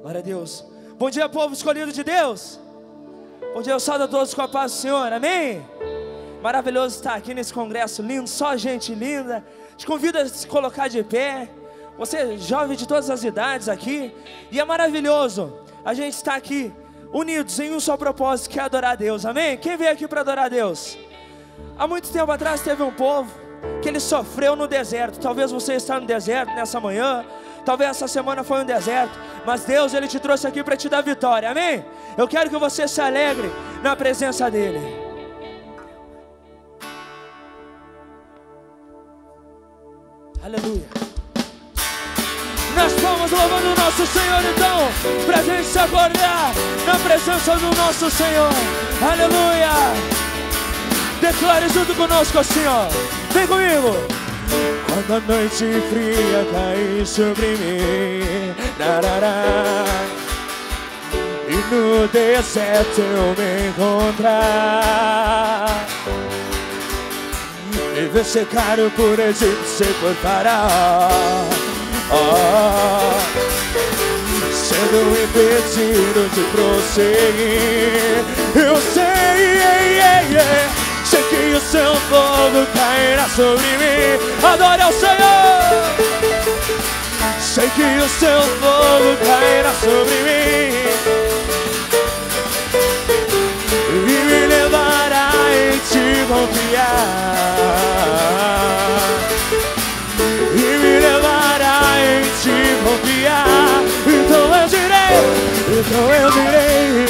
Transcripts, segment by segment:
Glória a Deus. Bom dia, povo escolhido de Deus. Bom dia, eu saúdo a todos com a paz do Senhor, amém? Maravilhoso estar aqui nesse congresso lindo, só gente linda. Te convido a se colocar de pé. Você é jovem de todas as idades aqui. E é maravilhoso a gente estar aqui unidos em um só propósito, que é adorar a Deus, amém? Quem veio aqui para adorar a Deus? Há muito tempo atrás teve um povo que ele sofreu no deserto. Talvez você está no deserto nessa manhã, talvez essa semana foi um deserto, mas Deus, Ele te trouxe aqui para te dar vitória, amém? Eu quero que você se alegre na presença dEle. Aleluia. Nós vamos louvando o nosso Senhor então, pra gente se acordar na presença do nosso Senhor. Aleluia. Declare junto conosco assim, ó. Vem comigo. Quando a noite fria cair sobre mim, e no deserto eu me encontrar, me ver cercado por egípcio e por faraó, sendo impedido de prosseguir. Eu sei que o seu fogo cairá sobre mim. Adore ao Senhor. Sei que o seu fogo cairá sobre mim e me levará em te confiar, e me levará em te confiar. Então eu direi,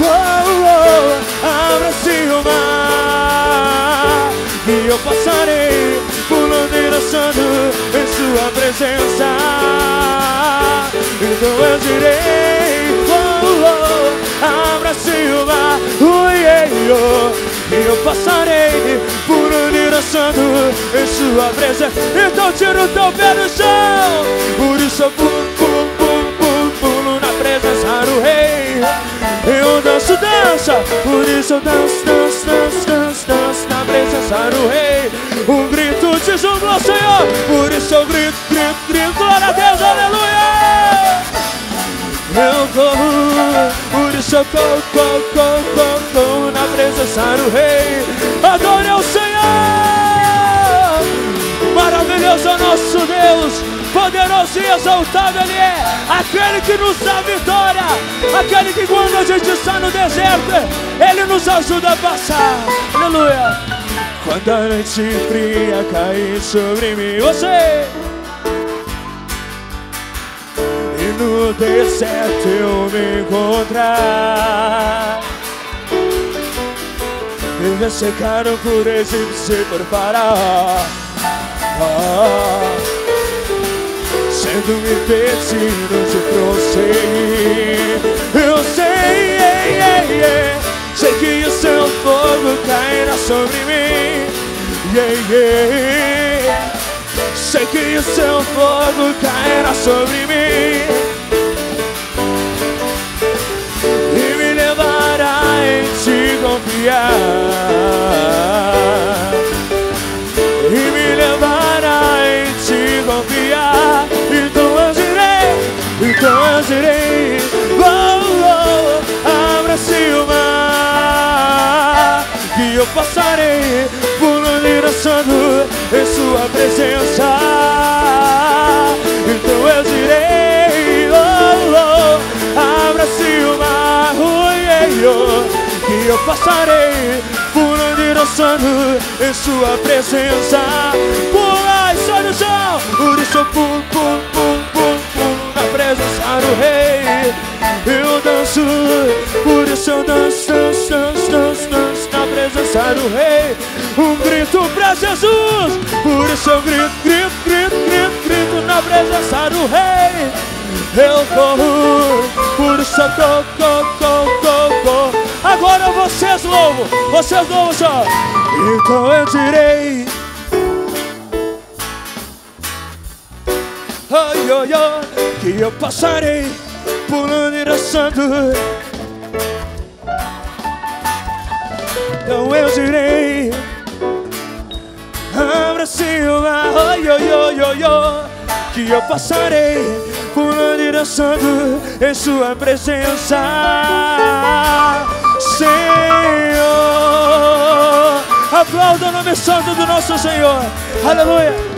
abra-se o mar, e eu passarei pulando e dançando em sua presença. Então eu direi, abra-se o mar, e eu passarei pulando e dançando em sua presença. Então tira o teu pé do chão, por isso eu pulo na presença do Rei. Eu danço, por isso eu danço na presença do Rei. Um grito te jubilo ao Senhor, por isso eu grito, glória a Deus, aleluia. Eu corro, por isso eu corro na presença do Rei. Adore ao Senhor. Maravilhoso é o nosso Deus, poderoso e exaltável Ele é, aquele que nos dá vitória, aquele que quando a gente está no deserto, Ele nos ajuda a passar, aleluia. Quando a noite fria cair sobre mim, você, e no deserto eu me encontrar, me ver cercado por egípcio e por faraó, sendo impedido de prosseguir. Eu sei que o seu fogo cairá sobre mim. Sei que o seu fogo cairá sobre mim e me levará em te confiar, e me levará em te confiar. Então eu direi, abra-se o mar, que eu passarei pulando e dançando em sua presença. Então eu direi, abra-se o mar, que eu passarei pulando e dançando em sua presença. Pula e sai no chão, por isso eu pulo na presença do Rei. Eu danço, por isso eu danço na presença do Rei. Um grito pra Jesus, por isso eu grito na presença do Rei. Eu corro, por isso eu corro. Agora vocês louvam só. Então eu direi, que eu passarei pulando e dançando. Então eu direi, abra-se o mar, que eu passarei pulando e dançando em sua presença. Senhor, aplauda o nome santo do nosso Senhor. Aleluia.